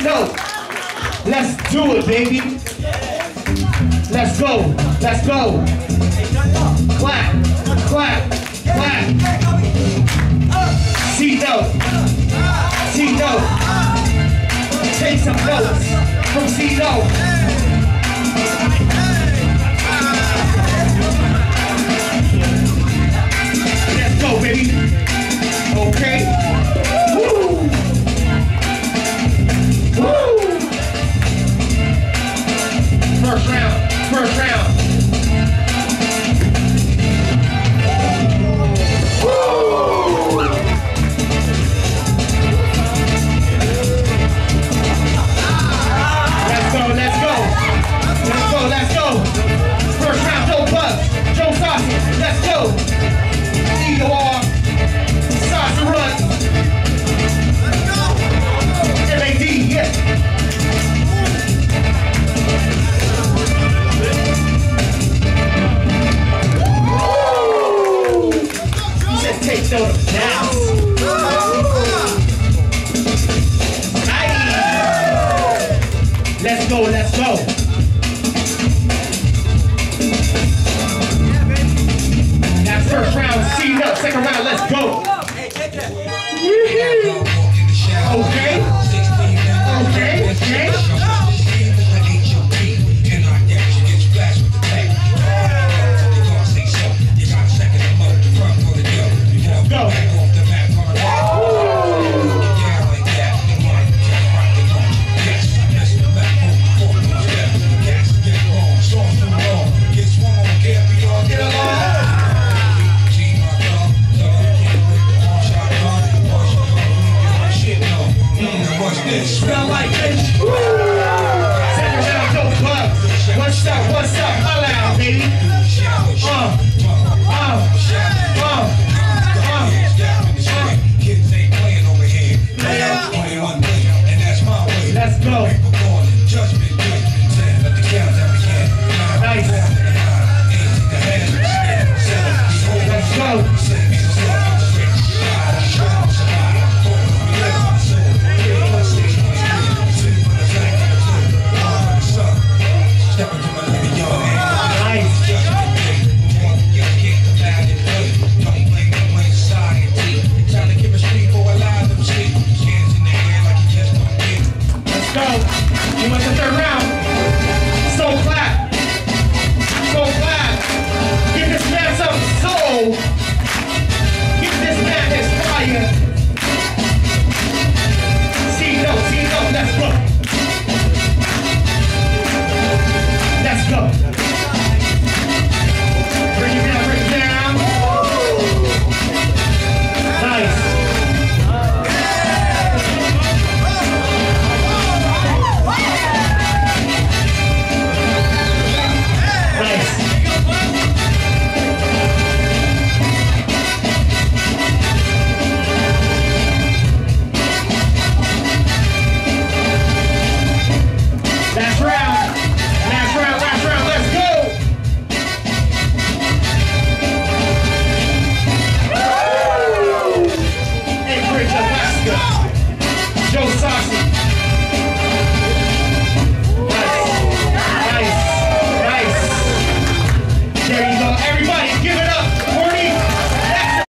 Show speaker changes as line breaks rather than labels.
note. Let's do it, baby. Let's go. Let's go. Clap, clap, clap. C note. C note. Take some notes from C note. Let's go, baby. Okay. Woo. Woo. First round. First round. Let's go, let's go. That's first round, seed up. Second round, let's go. Okay. Okay, okay. Go. Smell like this. Second round, go club. What's up? What's up? Holla out, baby. Kids ain't playing over here. They out 21 million, and that's my way. Let's go. Judgment, let the counts out again. Nice. Let's go. You want the third round?